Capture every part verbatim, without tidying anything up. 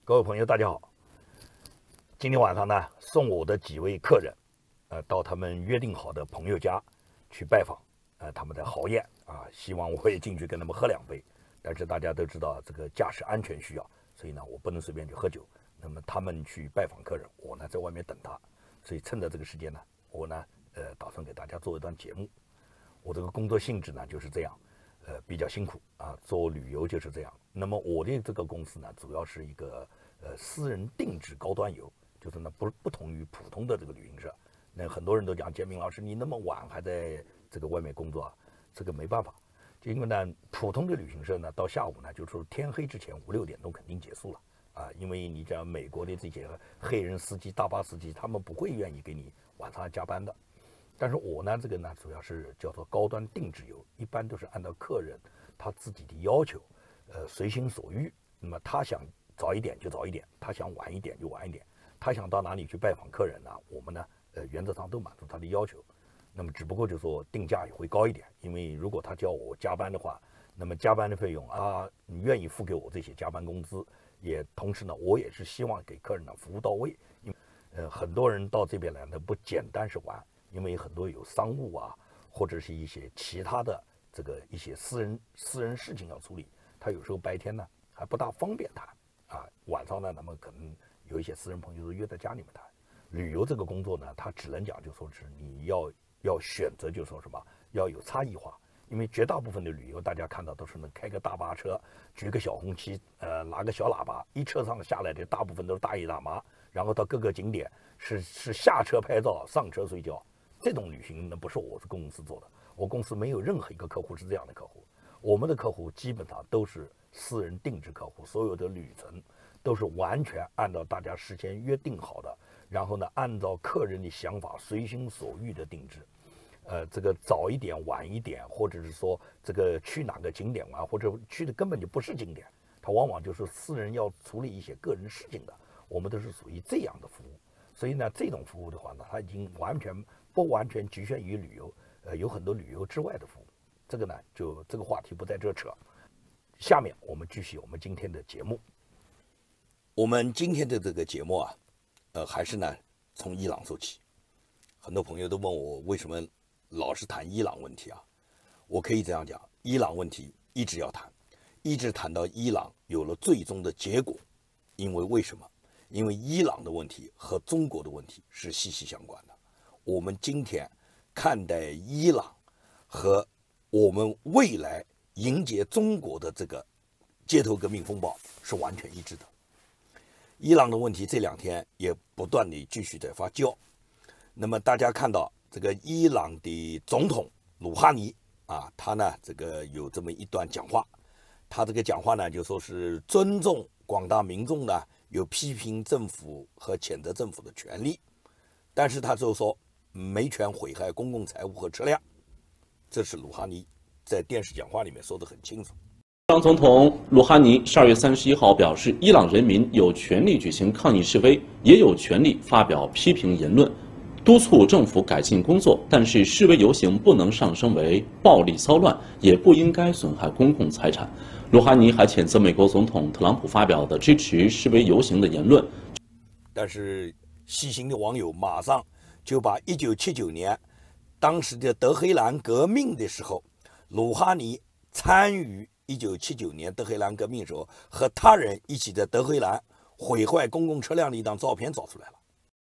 各位朋友，大家好。今天晚上呢，送我的几位客人，呃，到他们约定好的朋友家去拜访，呃，他们的豪宴啊，希望我也进去跟他们喝两杯。但是大家都知道这个驾驶安全需要，所以呢，我不能随便去喝酒。那么他们去拜访客人，我呢在外面等他。所以趁着这个时间呢，我呢，呃，打算给大家做一段节目。我这个工作性质呢就是这样。呃，比较辛苦啊，做旅游就是这样。那么我的这个公司呢，主要是一个呃私人定制高端游，就是呢不不同于普通的这个旅行社。那很多人都讲，建明老师你那么晚还在这个外面工作啊，这个没办法，就因为呢普通的旅行社呢到下午呢，就是说天黑之前五六点钟肯定结束了啊，因为你讲美国的这些黑人司机、大巴司机，他们不会愿意给你晚上加班的。但是我呢，这个呢，主要是叫做高端定制游，一般都是按照客人他自己的要求，呃，随心所欲。那么他想早一点就早一点，他想晚一点就晚一点，他想到哪里去拜访客人呢？我们呢，呃，原则上都满足他的要求。那么只不过就说定价也会高一点，因为如果他叫我加班的话，那么加班的费用啊，你愿意付给我这些加班工资，也同时呢，我也是希望给客人呢服务到位。因为呃，很多人到这边来呢，不简单是玩。因为很多有商务啊，或者是一些其他的这个一些私人私人事情要处理，他有时候白天呢还不大方便谈啊，晚上呢，那么可能有一些私人朋友都约在家里面谈。旅游这个工作呢，他只能讲就说是你要要选择，就说什么要有差异化，因为绝大部分的旅游大家看到都是能开个大巴车，举个小红旗，呃，拿个小喇叭，一车上下来的大部分都是大爷大妈，然后到各个景点是是下车拍照，上车睡觉。这种旅行呢不是我这公司做的，我公司没有任何一个客户是这样的客户，我们的客户基本上都是私人定制客户，所有的旅程都是完全按照大家事先约定好的，然后呢按照客人的想法随心所欲的定制，呃，这个早一点晚一点，或者是说这个去哪个景点玩，或者去的根本就不是景点，它往往就是私人要处理一些个人事情的，我们都是属于这样的服务。所以呢，这种服务的话呢，它已经完全不完全局限于旅游，呃，有很多旅游之外的服务。这个呢，就这个话题不在这扯。下面我们继续我们今天的节目。我们今天的这个节目啊，呃，还是呢从伊朗说起。很多朋友都问我为什么老是谈伊朗问题啊？我可以这样讲，伊朗问题一直要谈，一直谈到伊朗有了最终的结果。因为为什么？因为伊朗的问题和中国的问题是息息相关的。我们今天看待伊朗和我们未来迎接中国的这个街头革命风暴是完全一致的。伊朗的问题这两天也不断地继续在发酵。那么大家看到这个伊朗的总统鲁哈尼啊，他呢这个有这么一段讲话，他这个讲话呢就说是尊重广大民众呢有批评政府和谴责政府的权利，但是他就说没权毁害公共财物和车辆，这是鲁哈尼在电视讲话里面说得很清楚。 伊朗总统鲁哈尼十二月三十一号表示，伊朗人民有权利举行抗议示威，也有权利发表批评言论，督促政府改进工作，但是示威游行不能上升为暴力骚乱，也不应该损害公共财产。鲁哈尼还谴责美国总统特朗普发表的支持示威游行的言论。 但是细心的网友马上就把一九七九年当时的德黑兰革命的时候，鲁哈尼参与一九七九年德黑兰革命的时候和他人一起在德黑兰毁坏公共车辆的一张照片找出来了。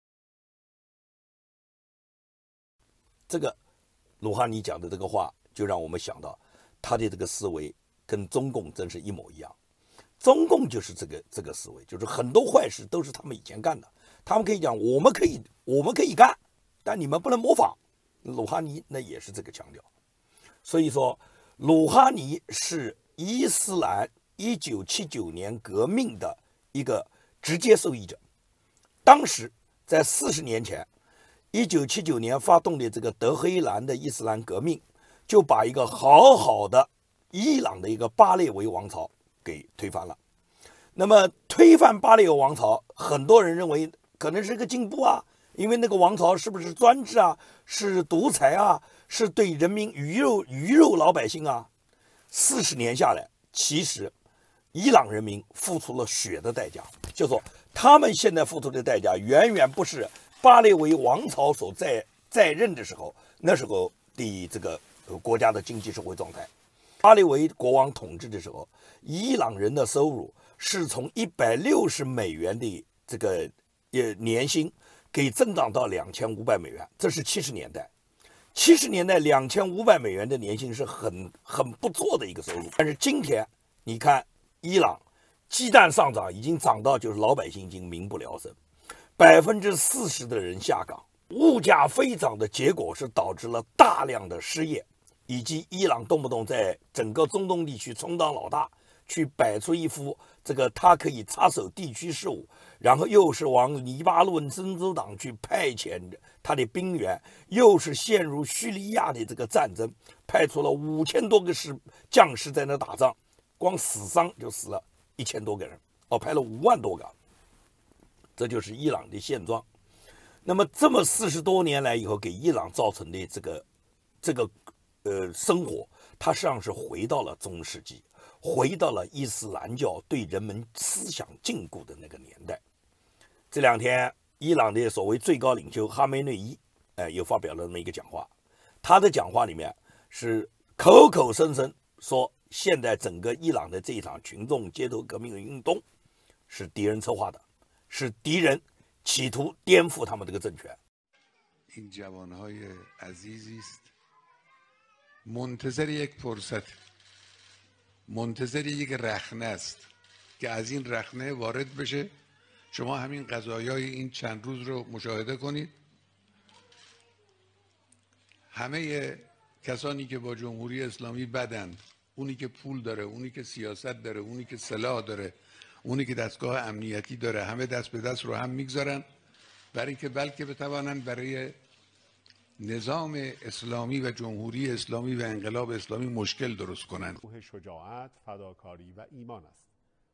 这个鲁哈尼讲的这个话就让我们想到他的这个思维跟中共真是一模一样。中共就是这个这个思维，就是很多坏事都是他们以前干的，他们可以讲我们可以我们可以干，但你们不能模仿。鲁哈尼那也是这个强调。所以说鲁哈尼是伊斯兰一九七九年革命的一个直接受益者。当时在四十年前一九七九年发动的这个德黑兰的伊斯兰革命，就把一个好好的伊朗的一个巴列维王朝给推翻了。那么推翻巴列维王朝，很多人认为可能是个进步啊，因为那个王朝是不是专制啊，是独裁啊，是对人民鱼肉鱼肉老百姓啊。四十年下来，其实伊朗人民付出了血的代价， 就说他们现在付出的代价远远不是巴列维王朝所在在任的时候那时候的这个国家的经济社会状态。巴列维国王统治的时候，伊朗人的收入是从一百六十美元的这个呃年薪给增长到两千五百美元，这是七十年代。七十年代两千五百美元的年薪是很很不错的一个收入，但是今天你看伊朗鸡蛋上涨已经涨到就是老百姓已经民不聊生，百分之四十的人下岗，物价飞涨的结果是导致了大量的失业。以及伊朗动不动在整个中东地区充当老大，去摆出一副这个他可以插手地区事务，然后又是往黎巴嫩真主党去派遣他的兵员，又是陷入叙利亚的这个战争，派出了五千多个士将士在那打仗，光死伤就死了一千多个人，哦，派了五万多个，这就是伊朗的现状。那么这么四十多年来以后，给伊朗造成的这个这个。呃，生活它实际上是回到了中世纪，回到了伊斯兰教对人们思想禁锢的那个年代。这两天，伊朗的所谓最高领袖哈梅内伊，呃，又发表了那么一个讲话。他的讲话里面是口口声声说，现在整个伊朗的这一场群众街头革命的运动是敌人策划的，是敌人企图颠覆他们这个政权。 منتظر یک فرصت منتظر یک رخنه است که از این رخنه وارد بشه. شما همین قضایای این چند روز رو مشاهده کنید. همه کسانی که با جمهوری اسلامی بدند، اونی که پول داره، اونی که سیاست داره، اونی که سلاح داره، اونی که دستگاه امنیتی داره، همه دست به دست رو هم میگذارن برای اینکه بلکه بتوانن برای نظام اسلامی و جمهوری اسلامی و انقلاب اسلامی مشکل درست کنند. روح شجاعت، فداکاری و ایمان است.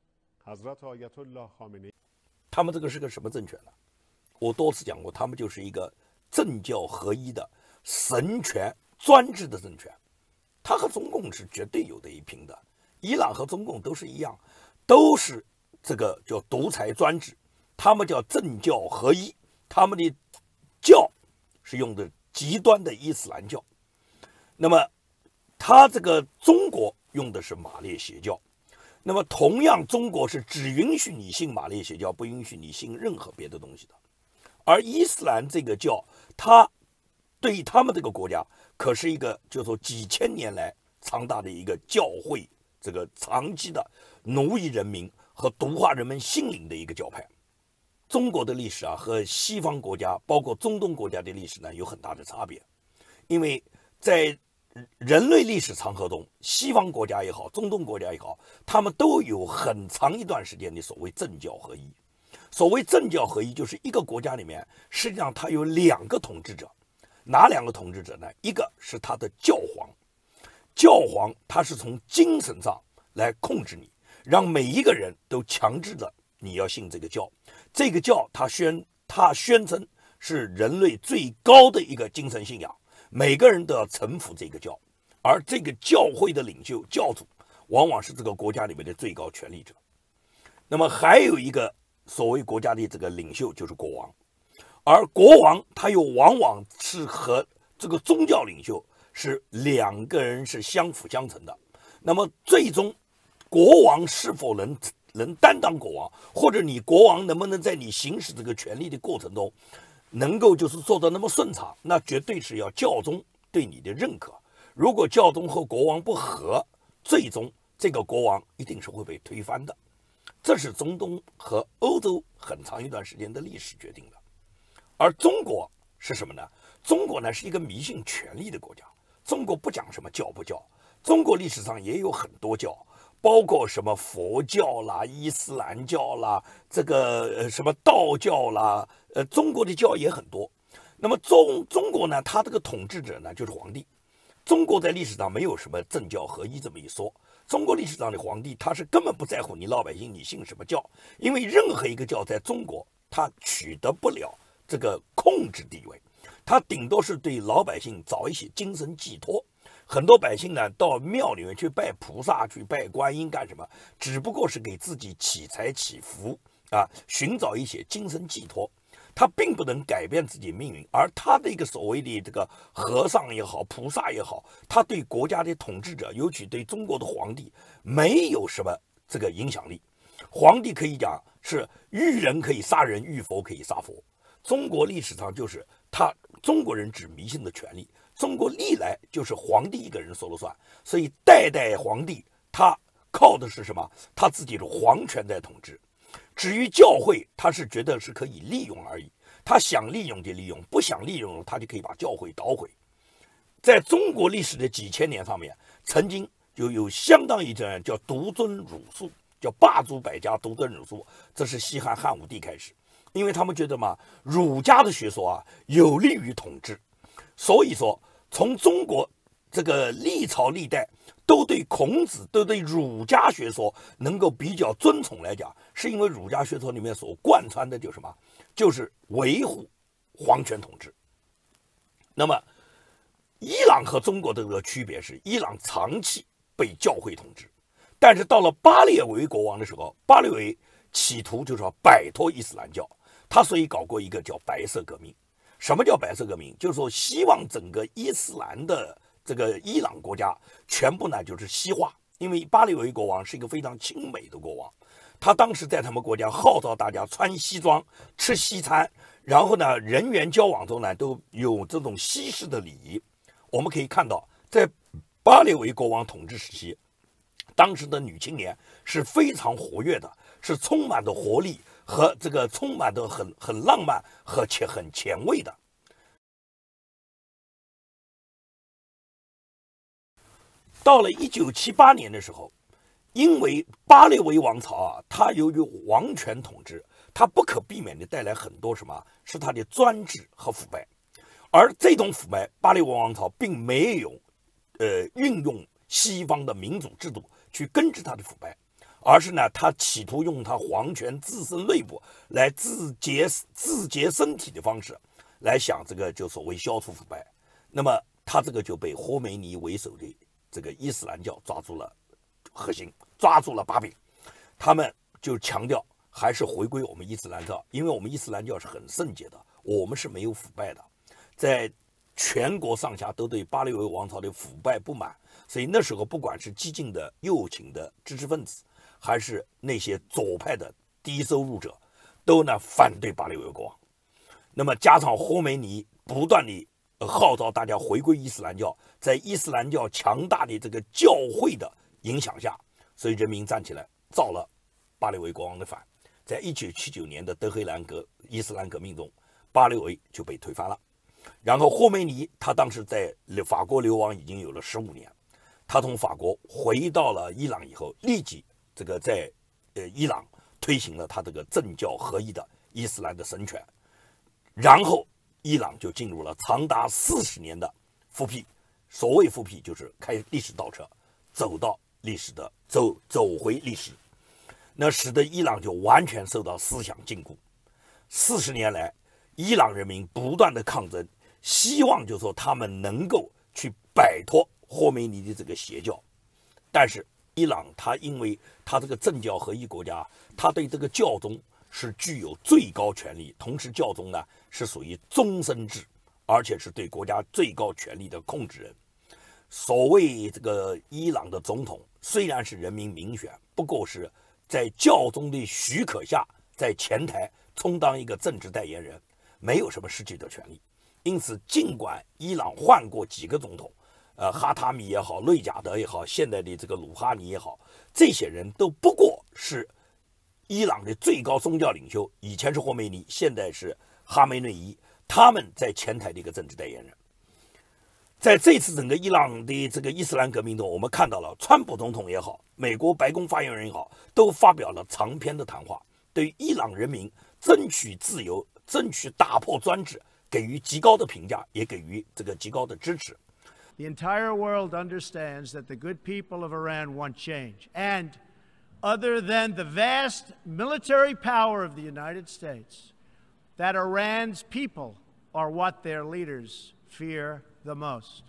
حضرت آیت الله خامنه‌ای 他们这个是个什么政权呢？我多次讲过，他们就是一个政教合一的神权专制的政权，它和中共是绝对有的一拼的。伊朗和中共都是一样，都是这个叫独裁专制，他们叫政教合一，他们的教是用的极端的伊斯兰教，那么他这个中国用的是马列邪教，那么同样中国是只允许你信马列邪教，不允许你信任何别的东西的。而伊斯兰这个教，它对于他们这个国家可是一个就是说几千年来长大的一个教会，这个长期的奴役人民和毒化人们心灵的一个教派。中国的历史啊，和西方国家，包括中东国家的历史呢，有很大的差别。因为在人类历史长河中，西方国家也好，中东国家也好，他们都有很长一段时间的所谓政教合一。所谓政教合一，就是一个国家里面，实际上它有两个统治者。哪两个统治者呢？一个是他的教皇，教皇他是从精神上来控制你，让每一个人都强制的你要信这个教。这个教他宣他宣称是人类最高的一个精神信仰，每个人都要臣服这个教，而这个教会的领袖教主往往是这个国家里面的最高权力者。那么还有一个所谓国家的这个领袖就是国王，而国王他又往往是和这个宗教领袖是两个人是相辅相成的。那么最终国王是否能能担当国王，或者你国王能不能在你行使这个权力的过程中能够就是做得那么顺畅，那绝对是要教宗对你的认可。如果教宗和国王不和，最终这个国王一定是会被推翻的。这是中东和欧洲很长一段时间的历史决定的。而中国是什么呢？中国呢是一个迷信权力的国家。中国不讲什么教不教，中国历史上也有很多教，包括什么佛教啦、伊斯兰教啦、这个呃什么道教啦，呃，中国的教也很多。那么中中国呢，它这个统治者呢就是皇帝。中国在历史上没有什么政教合一这么一说。中国历史上的皇帝他是根本不在乎你老百姓你信什么教，因为任何一个教在中国他取得不了这个控制地位，他顶多是对老百姓找一些精神寄托。很多百姓呢到庙里面去拜菩萨去拜观音干什么？只不过是给自己祈财祈福， 啊，寻找一些精神寄托。他并不能改变自己命运，而他的一个所谓的这个和尚也好，菩萨也好，他对国家的统治者，尤其对中国的皇帝，没有什么这个影响力。皇帝可以讲是遇人可以杀人，遇佛可以杀佛。中国历史上就是他中国人只迷信的权利，中国历来就是皇帝一个人说了算，所以代代皇帝他靠的是什么？他自己的皇权在统治。至于教会，他是觉得是可以利用而已，他想利用就利用，不想利用他就可以把教会捣毁。在中国历史的几千年上面，曾经就有相当一阵叫独尊儒术，叫罢黜百家，独尊儒术，这是西汉汉武帝开始，因为他们觉得嘛，儒家的学说啊有利于统治，所以说从中国这个历朝历代都对孔子，都对儒家学说能够比较尊崇来讲，是因为儒家学说里面所贯穿的就是什么？就是维护皇权统治。那么，伊朗和中国的这个区别是，伊朗长期被教会统治，但是到了巴列维国王的时候，巴列维企图就是要摆脱伊斯兰教，他所以搞过一个叫白色革命。什么叫白色革命？就是说希望整个伊斯兰的这个伊朗国家全部呢就是西化，因为巴列维国王是一个非常亲美的国王，他当时在他们国家号召大家穿西装、吃西餐，然后呢人员交往中呢都有这种西式的礼仪。我们可以看到，在巴列维国王统治时期，当时的女青年是非常活跃的，是充满着活力和这个充满着很很浪漫和且很前卫的。到了一九七八年的时候，因为巴列维王朝啊，它由于王权统治，它不可避免的带来很多什么？是它的专制和腐败。而这种腐败，巴列维王朝并没有，呃，运用西方的民主制度去根治它的腐败，而是呢，他企图用他皇权自身内部来自洁自洁身体的方式，来想这个就所谓消除腐败。那么他这个就被霍梅尼为首的这个伊斯兰教抓住了核心，抓住了把柄。他们就强调还是回归我们伊斯兰教，因为我们伊斯兰教是很圣洁的，我们是没有腐败的。在全国上下都对巴列维王朝的腐败不满，所以那时候不管是激进的右倾的知识分子，还是那些左派的低收入者，都呢反对巴列维国王。那么加上霍梅尼不断地号召大家回归伊斯兰教，在伊斯兰教强大的这个教会的影响下，所以人民站起来造了巴列维国王的反。在一九七九年的德黑兰革伊斯兰革命中，巴列维就被推翻了。然后霍梅尼他当时在法国流亡已经有了十五年，他从法国回到了伊朗以后，立即这个在呃伊朗推行了他这个政教合一的伊斯兰的神权，然后伊朗就进入了长达四十年的复辟。所谓复辟，就是开历史倒车，走到历史的走走回历史，那使得伊朗就完全受到思想禁锢。四十年来，伊朗人民不断的抗争，希望就说他们能够去摆脱霍梅尼的这个邪教。但是伊朗他因为他这个政教合一国家，他对这个教宗是具有最高权力，同时教宗呢是属于终身制，而且是对国家最高权力的控制人。所谓这个伊朗的总统虽然是人民民选，不过是在教宗的许可下，在前台充当一个政治代言人，没有什么实际的权利。因此尽管伊朗换过几个总统，呃，哈塔米也好，内贾德也好，现在的这个鲁哈尼也好，这些人都不过是伊朗的最高宗教领袖，以前是霍梅尼，现在是哈梅内伊，他们在前台的一个政治代言人。在这次整个伊朗的这个伊斯兰革命中，我们看到了川普总统也好，美国白宫发言人也好，都发表了长篇的谈话，对伊朗人民争取自由、争取打破专制给予极高的评价，也给予这个极高的支持。 The entire world understands that the good people of Iran want change. And other than the vast military power of the United States, that Iran's people are what their leaders fear the most.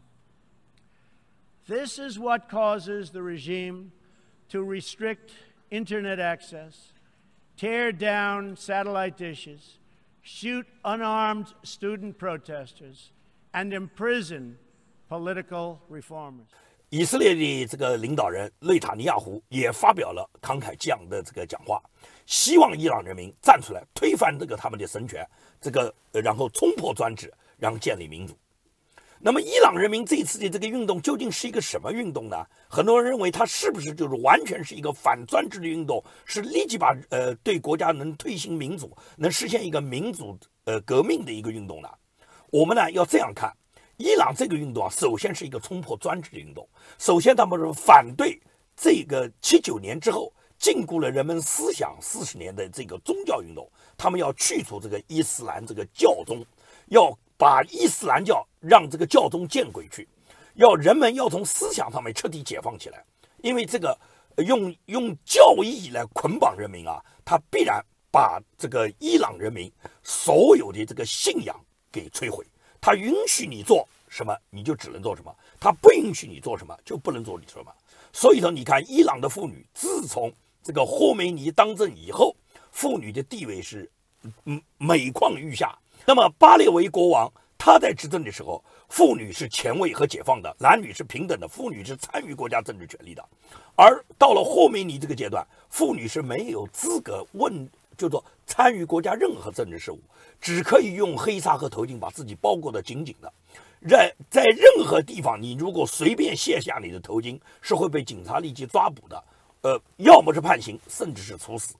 This is what causes the regime to restrict internet access, tear down satellite dishes, shoot unarmed student protesters, and imprison political reformers. 以色列的这个领导人内塔尼亚胡也发表了慷慨激昂的这个讲话，希望伊朗人民站出来推翻这个他们的神权，这个呃然后冲破专制，然后建立民主。那么，伊朗人民这次的这个运动究竟是一个什么运动呢？很多人认为它是不是就是完全是一个反专制的运动，是立即把呃对国家能推行民主，能实现一个民主呃革命的一个运动呢？我们呢要这样看。 伊朗这个运动啊，首先是一个冲破专制的运动。首先，他们是反对这个七九年之后禁锢了人们思想四十年的这个宗教运动。他们要去除这个伊斯兰这个教宗，要把伊斯兰教让这个教宗见鬼去，要人们要从思想上面彻底解放起来。因为这个用用教义来捆绑人民啊，他必然把这个伊朗人民所有的这个信仰给摧毁。 他允许你做什么，你就只能做什么；他不允许你做什么，就不能做你什么。所以说，你看伊朗的妇女，自从这个霍梅尼当政以后，妇女的地位是嗯每况愈下。那么巴列维国王他在执政的时候，妇女是前卫和解放的，男女是平等的，妇女是参与国家政治权利的。而到了霍梅尼这个阶段，妇女是没有资格问。 就说参与国家任何政治事务，只可以用黑纱和头巾把自己包裹得紧紧的。在在任何地方，你如果随便卸下你的头巾，是会被警察立即抓捕的。呃，要么是判刑，甚至是处死。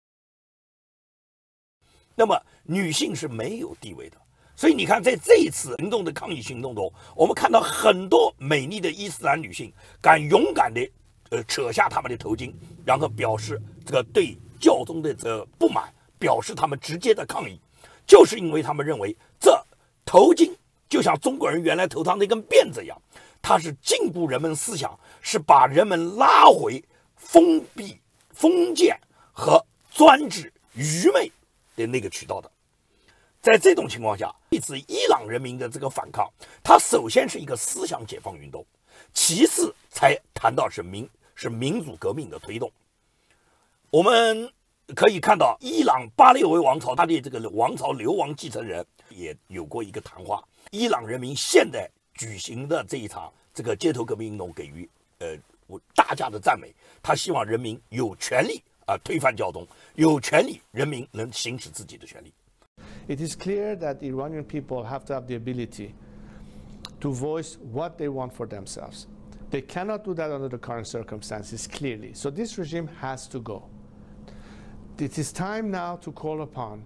那么女性是没有地位的。所以你看，在这一次行动的抗议行动中，我们看到很多美丽的伊斯兰女性敢勇敢地呃扯下她们的头巾，然后表示这个对。 教宗的这不满，表示他们直接的抗议，就是因为他们认为这头巾就像中国人原来头上那根辫子一样，它是禁锢人们思想，是把人们拉回封闭、封建和专制、愚昧的那个渠道的。在这种情况下，这次伊朗人民的这个反抗，它首先是一个思想解放运动，其次才谈到是民是民主革命的推动。 我们可以看到，伊朗巴列维王朝他的这个王朝流亡继承人也有过一个谈话。伊朗人民现在举行的这一场这个街头革命运动，给予呃大家的赞美。他希望人民有权利啊、呃、推翻教宗，有权利人民能行使自己的权利。 It is clear that Iranian people have to have the ability to voice what they want for themselves. They cannot do that under the current circumstances, clearly. So this regime has to go. It is time now to call upon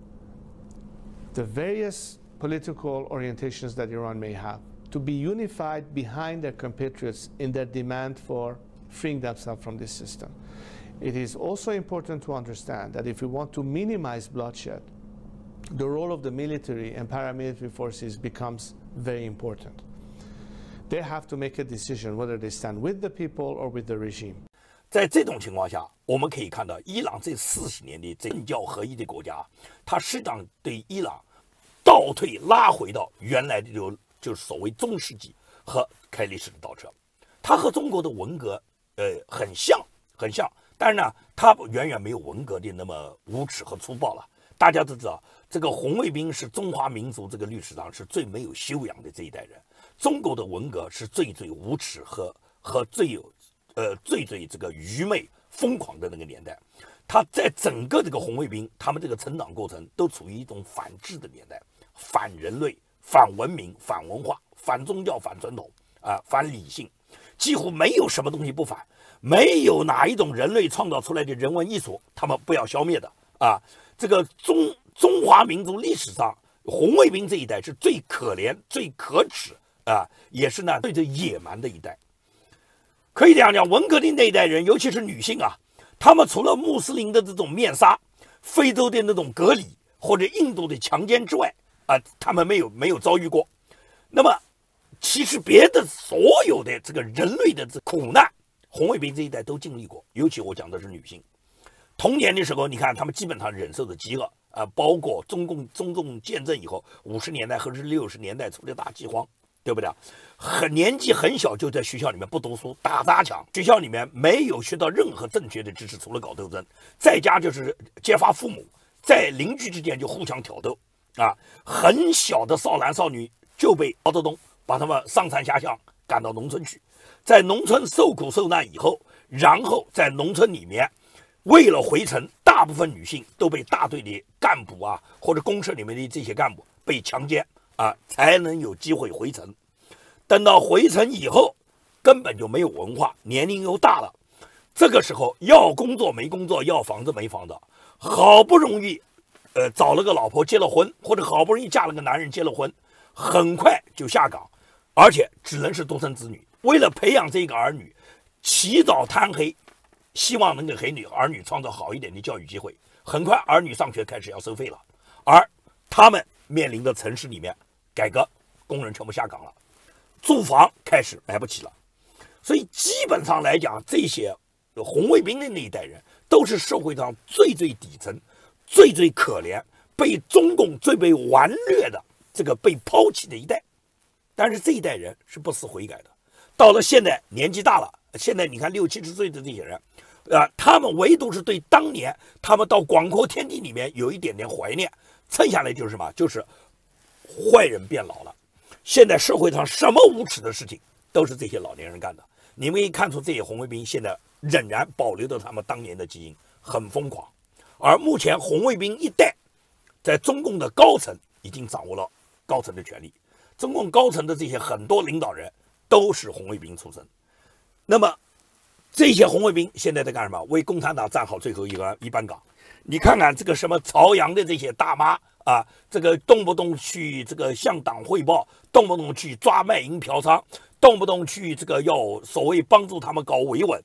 the various political orientations that Iran may have to be unified behind their compatriots in their demand for freeing themselves from this system. It is also important to understand that if we want to minimize bloodshed, the role of the military and paramilitary forces becomes very important. They have to make a decision whether they stand with the people or with the regime. 在这种情况下，我们可以看到，伊朗这四十年的政教合一的国家，它实际上对伊朗倒退拉回到原来的就就是所谓中世纪和开历史的倒车。它和中国的文革呃很像，很像，但是呢，它远远没有文革的那么无耻和粗暴了。大家都知道，这个红卫兵是中华民族这个历史上是最没有修养的这一代人。中国的文革是最最无耻和和最有。 呃，最最这个愚昧、疯狂的那个年代，他在整个这个红卫兵，他们这个成长过程都处于一种反智的年代，反人类、反文明、反文化、反宗教、反传统啊、呃，反理性，几乎没有什么东西不反，没有哪一种人类创造出来的人文艺术，他们不要消灭的啊。这个中中华民族历史上，红卫兵这一代是最可怜、最可耻啊，也是呢最最野蛮的一代。 可以这样讲，文革的那一代人，尤其是女性啊，她们除了穆斯林的这种面纱、非洲的那种隔离或者印度的强奸之外，啊，她们没有没有遭遇过。那么，其实别的所有的这个人类的这苦难，红卫兵这一代都经历过。尤其我讲的是女性，童年的时候，你看她们基本上忍受着饥饿啊，包括中共中共建政以后，五十年代或者是六十年代出的大饥荒对不对？很年纪很小就在学校里面不读书，打砸抢，学校里面没有学到任何正确的知识，除了搞斗争，在家就是揭发父母，在邻居之间就互相挑逗啊。很小的少男少女就被毛泽东把他们上山下乡赶到农村去，在农村受苦受难以后，然后在农村里面为了回城，大部分女性都被大队的干部啊或者公社里面的这些干部被强奸啊，才能有机会回城。等到回城以后，根本就没有文化，年龄又大了，这个时候要工作没工作，要房子没房子，好不容易，呃，找了个老婆结了婚，或者好不容易嫁了个男人结了婚，很快就下岗，而且只能是独生子女。为了培养这个儿女，起早贪黑，希望能给儿女儿女创造好一点的教育机会。很快，儿女上学开始要收费了，而他们面临的城市里面改革，工人全部下岗了。住房开始买不起了，所以基本上来讲，这些红卫兵的那一代人都是社会上最最底层、最最可怜、被中共最被顽劣的这个被抛弃的一代。但是这一代人是不思悔改的，到了现在年纪大了，现在你看六七十岁的这些人，啊、呃，他们唯独是对当年他们到广阔天地里面有一点点怀念，剩下来就是什么？就是坏人变老了。现在社会上什么无耻的事情都是这些老年人干的，你们可以看出这些红卫兵现在仍然保留着他们当年的基因，很疯狂。而目前红卫兵一代在中共的高层已经掌握了高层的权力，中共高层的这些很多领导人都是红卫兵出身。那么这些红卫兵现在在干什么？为共产党站好最后一个一班岗。你看看这个什么朝阳的这些大妈啊，这个动不动去这个向党汇报，动不动去抓卖淫嫖娼，动不动去这个要所谓帮助他们搞维稳。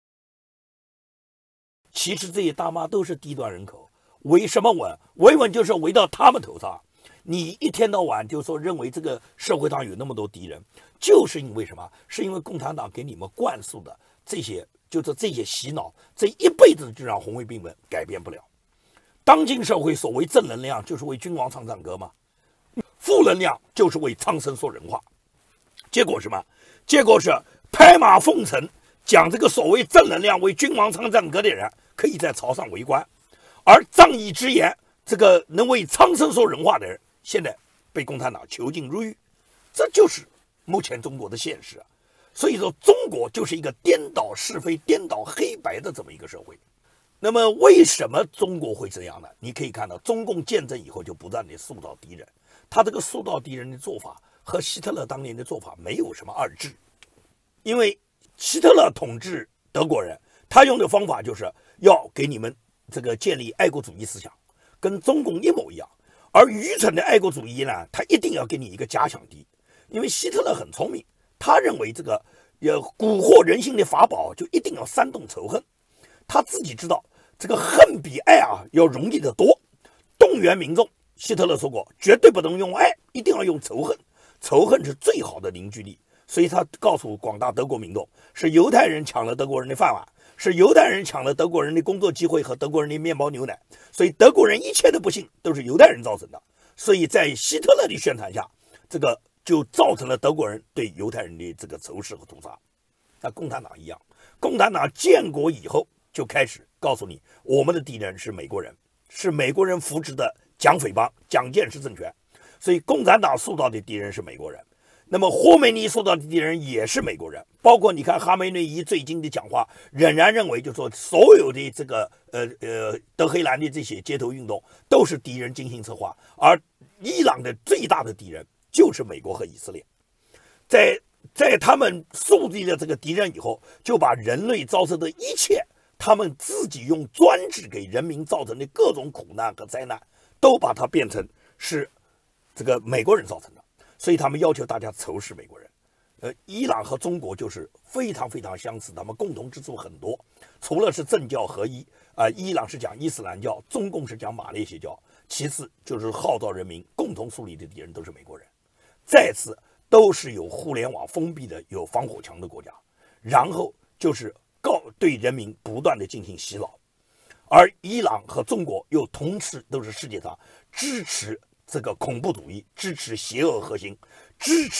其实这些大妈都是低端人口，维什么稳？维稳就是围到他们头上。你一天到晚就说认为这个社会上有那么多敌人，就是因为什么？是因为共产党给你们灌输的这些，就是这些洗脑，这一辈子就让红卫兵们改变不了。当今社会所谓正能量，就是为君王唱赞歌嘛；负能量就是为苍生说人话。结果什么？结果是拍马奉承，讲这个所谓正能量为君王唱赞歌的人，可以在朝上为官；而仗义直言，这个能为苍生说人话的人，现在被共产党囚禁入狱。这就是目前中国的现实啊。所以说，中国就是一个颠倒是非、颠倒黑白的这么一个社会。那么为什么中国会这样呢？你可以看到，中共建政以后就不断地塑造敌人，他这个塑造敌人的做法和希特勒当年的做法没有什么二致。因为希特勒统治德国人，他用的方法就是要给你们这个建立爱国主义思想，跟中共一模一样。而愚蠢的爱国主义呢，他一定要给你一个假想敌。因为希特勒很聪明，他认为这个呃蛊惑人心的法宝就一定要煽动仇恨。他自己知道这个恨比爱啊要容易得多，动员民众，希特勒说过，绝对不能用爱，一定要用仇恨，仇恨是最好的凝聚力。所以他告诉广大德国民众，是犹太人抢了德国人的饭碗，是犹太人抢了德国人的工作机会和德国人的面包牛奶，所以德国人一切的不幸都是犹太人造成的。所以在希特勒的宣传下，这个就造成了德国人对犹太人的这个仇视和屠杀。那共产党一样，共产党建国以后就开始告诉你，我们的敌人是美国人，是美国人扶植的蒋匪帮、蒋介石政权。所以共产党塑造的敌人是美国人，那么霍梅尼塑造的敌人也是美国人。包括你看哈梅内伊最近的讲话，仍然认为就是说所有的这个呃呃德黑兰的这些街头运动都是敌人精心策划，而伊朗的最大的敌人就是美国和以色列。在在他们树立了这个敌人以后，就把人类遭受的一切，他们自己用专制给人民造成的各种苦难和灾难，都把它变成是这个美国人造成的。所以他们要求大家仇视美国人。呃，伊朗和中国就是非常非常相似，他们共同之处很多，除了是政教合一啊、呃，伊朗是讲伊斯兰教，中共是讲马列邪教，其次就是号召人民共同树立的敌人都是美国人。再次都是有互联网封闭的、有防火墙的国家，然后就是告对人民不断的进行洗脑，而伊朗和中国又同时都是世界上支持这个恐怖主义、支持邪恶核心、支持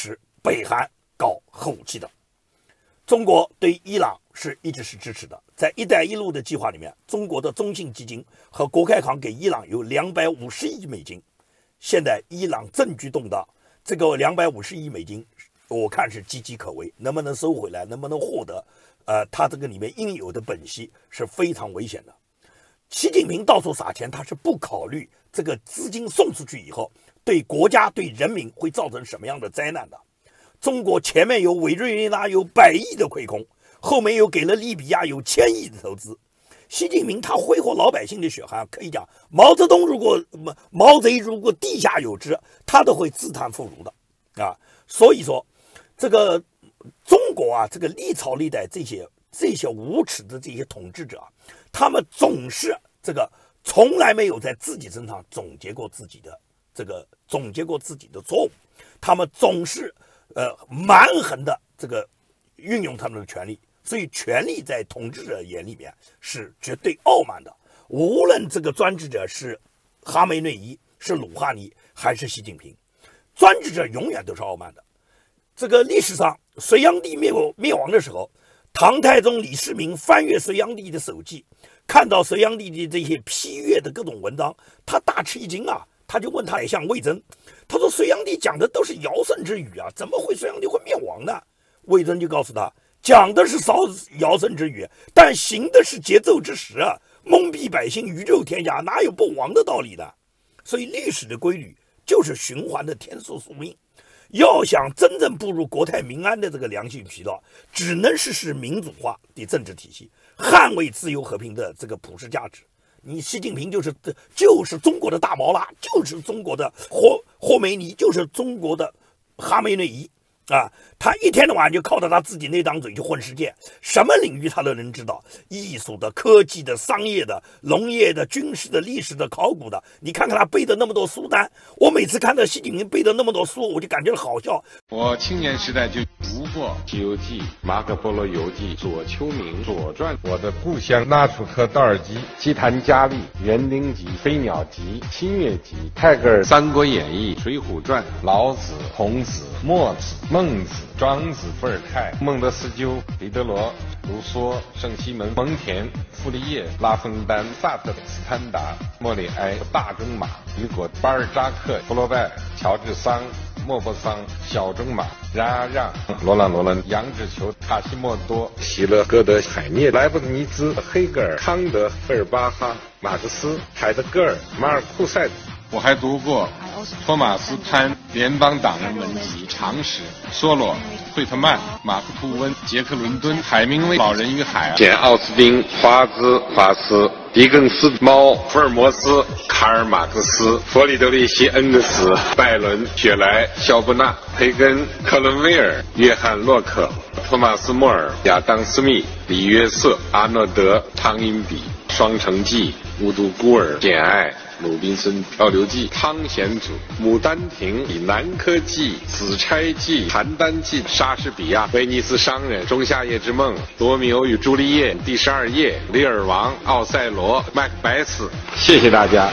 北韩搞核武器的。中国对伊朗是一直是支持的，在“一带一路”的计划里面，中国的中信基金和国开行给伊朗有两百五十亿美金。现在伊朗政局动荡，这个两百五十亿美金，我看是岌岌可危，能不能收回来，能不能获得，呃，他这个里面应有的本息是非常危险的。习近平到处撒钱，他是不考虑这个资金送出去以后，对国家对人民会造成什么样的灾难的。中国前面有委内瑞拉有百亿的亏空，后面又给了利比亚有千亿的投资。习近平他挥霍老百姓的血汗，可以讲毛泽东如果毛贼如果地下有知，他都会自叹不如的啊。所以说，这个中国啊，这个历朝历代这些这些无耻的这些统治者，他们总是这个从来没有在自己身上总结过自己的这个总结过自己的错误，他们总是呃蛮横的这个运用他们的权利。所以权力在统治者眼里面是绝对傲慢的，无论这个专制者是哈梅内伊、是鲁哈尼还是习近平，专制者永远都是傲慢的。这个历史上隋炀帝灭灭亡的时候，唐太宗李世民翻阅隋炀帝的手记，看到隋炀帝的这些批阅的各种文章，他大吃一惊啊！他就问他宰相魏征，他说隋炀帝讲的都是尧舜之语啊，怎么会隋炀帝会灭亡呢？魏征就告诉他，讲的是尧尧舜之语，但行的是桀纣之时啊，蒙蔽百姓，宇宙天下，哪有不亡的道理呢？所以历史的规律就是循环的天数宿命。要想真正步入国泰民安的这个良性渠道，只能实施民主化的政治体系，捍卫自由和平的这个普世价值。你习近平就是就是中国的大毛拉，就是中国的霍霍梅尼，就是中国的哈梅内伊啊！他一天到晚就靠着他自己那张嘴去混世界，什么领域他都能知道，艺术的、科技的、商业的、农业的、军事的、历史的、考古的。你看看他背的那么多书单，我每次看到习近平背的那么多书，我就感觉好笑。 我青年时代就读过《西游记》《马可波罗游记》《左丘明》《左传》，我的故乡纳楚科道尔基、奇谭佳丽、园丁集、飞鸟集、新月集、泰戈尔《三国演义》《水浒传》老子、孔子、墨子、孟子、庄子、伏尔泰、孟德斯鸠、狄德罗、卢梭、圣西门、蒙田、傅立叶、拉封丹、萨特、斯坦达、莫里埃、大仲马、雨果、巴尔扎克、福楼拜、乔治桑、莫泊桑、小仲马、冉阿让、罗朗·罗兰、杨志球、卡西莫多、希勒、歌德、海涅、莱布尼兹、黑格尔、康德、费尔巴哈、马克思、海德格尔、马尔库塞。我还读过托马斯·潘《联邦党人文集》常识、梭罗、惠特曼、马克·吐温、杰克·伦敦、海明威《老人与海》、简·奥斯汀、华兹、华斯、狄更斯、猫、福尔摩斯、卡尔·马克思、弗里德里希·恩格斯、拜伦、雪莱、肖伯纳、培根、克伦威尔、约翰·洛克、托马斯·莫尔、亚当·斯密、李约瑟、阿诺德、汤因比、双城记、无独孤儿、简爱、鲁滨森漂流记、汤显祖、牡丹亭、南柯记、紫钗记、邯郸记、莎士比亚、威尼斯商人、仲夏夜之梦、罗密欧与朱丽叶、第十二页、李尔王、奥赛罗、麦克白斯。谢谢大家。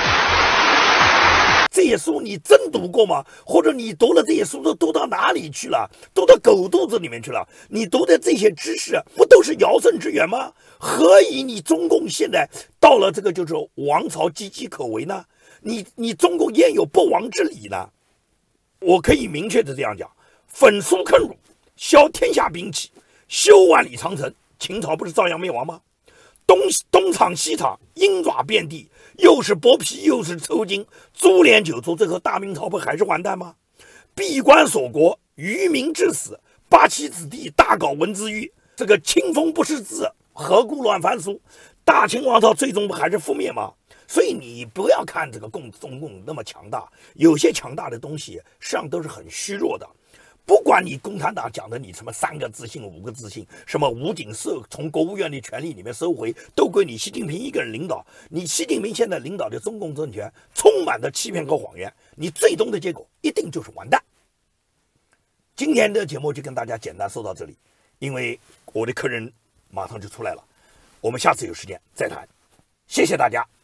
这些书你真读过吗？或者你读了这些书都读到哪里去了？读到狗肚子里面去了？你读的这些知识不都是尧舜之源吗？何以你中共现在到了这个就是王朝岌岌可危呢？你你中共焉有不亡之理呢？我可以明确的这样讲：焚书坑儒，削天下兵器，修万里长城，秦朝不是照样灭亡吗？东东厂西厂，鹰爪遍地，又是剥皮又是抽筋，株连九族，最后大明朝不还是完蛋吗？闭关锁国，愚民致死，八旗子弟大搞文字狱，这个清风不识字，何故乱翻书？大清王朝最终不还是覆灭吗？所以你不要看这个共中共那么强大，有些强大的东西实际上都是很虚弱的。不管你共产党讲的你什么三个自信五个自信，什么武警收从国务院的权力里面收回，都归你习近平一个人领导。你习近平现在领导的中共政权充满了欺骗和谎言，你最终的结果一定就是完蛋。今天的节目就跟大家简单说到这里，因为我的客人马上就出来了，我们下次有时间再谈。谢谢大家。